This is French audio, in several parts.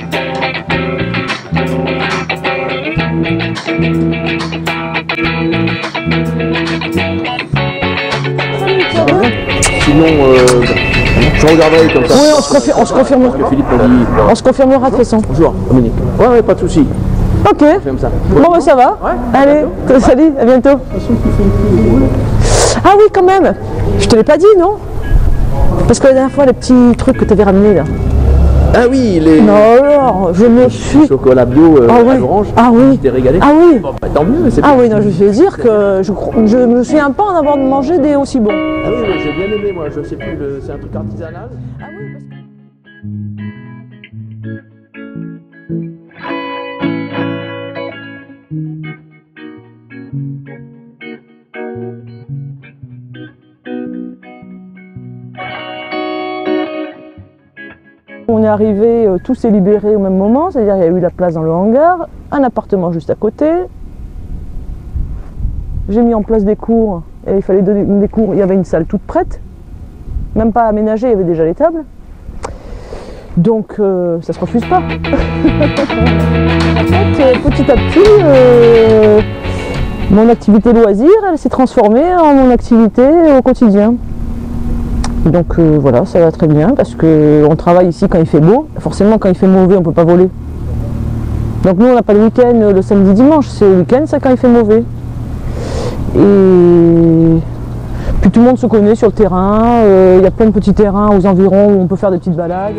Sinon, je regarderai comme ça. Oui, on se confirmera. Philippe m'a dit. On se confirmera de toute façon. Bonjour, Dominique. Ouais, pas de souci. Ok. Comme ça. Bon, bah, ça va. Ouais, allez, salut, à bientôt. Ah oui, quand même. Je te l'ai pas dit, non? Parce que la dernière fois, les petits trucs que tu avais ramenés là. Ah oui, les Non, alors, je me suis. chocolats bio Ah à oui. l'orange. Ah oui. Tu t'es régalé. Ah oui. Bon, bah, tant mieux, c'est Ah bien. oui, non, je vais dire que je me souviens pas en avoir mangé des aussi bons. Ah oui, j'ai bien aimé, moi, je sais plus, c'est un truc artisanal. Ah oui, parce que... On est arrivé, tout s'est libéré au même moment, c'est-à-dire il y a eu la place dans le hangar, un appartement juste à côté. J'ai mis en place des cours, et il fallait donner des cours, il y avait une salle toute prête, même pas aménagée, il y avait déjà les tables. Donc ça se refuse pas. En fait, petit à petit, mon activité loisir, elle s'est transformée en mon activité au quotidien. Donc voilà, ça va très bien parce qu'on travaille ici quand il fait beau. Forcément, quand il fait mauvais, on ne peut pas voler. Donc nous, on n'a pas le week-end le samedi dimanche, c'est le week-end, c'est quand il fait mauvais. Et puis tout le monde se connaît sur le terrain, il y a plein de petits terrains aux environs où on peut faire des petites balades.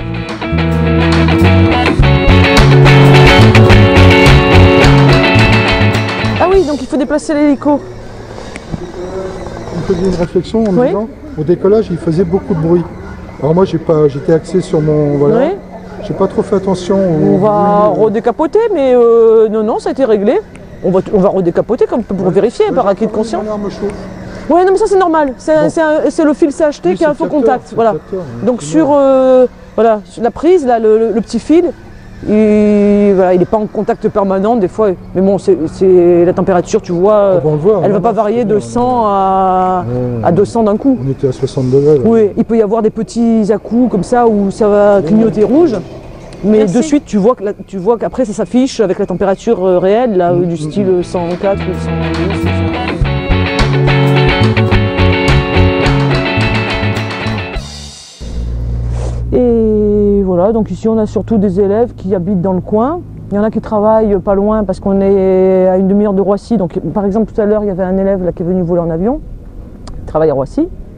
Ah oui, donc il faut déplacer l'hélico. On faisait une réflexion en me Oui. disant, au décollage, il faisait beaucoup de bruit. Alors moi, j'étais axé sur mon... Voilà. Oui. J'ai pas trop fait attention On au va bruit. redécapoter, mais non, ça a été réglé. On va redécapoter comme pour vérifier, par acquis de conscience. Mon arme chauffe. Oui, non, mais ça c'est normal. C'est le fil CHT Oui, qui a un c'est faux le capteur, contact. c'est le Voilà. capteur, hein, Donc c'est sur, voilà, sur la prise, là, le petit fil, voilà, il n'est pas en contact permanent des fois. Mais bon, c'est la température, tu vois, Ah, bon, on le voit, elle ne va non, pas non, varier c'est de bien. 100 à 200 d'un coup. On était à 60 degrés. Là. Oui, il peut y avoir des petits à-coups comme ça où ça va clignoter rouge. Mais de suite, tu vois qu'après ça s'affiche avec la température réelle, là, du style 104 ou 110. Et voilà, donc ici on a surtout des élèves qui habitent dans le coin. Il y en a qui travaillent pas loin parce qu'on est à une demi-heure de Roissy. Donc par exemple tout à l'heure il y avait un élève là, qui est venu voler en avion, il travaille à Roissy.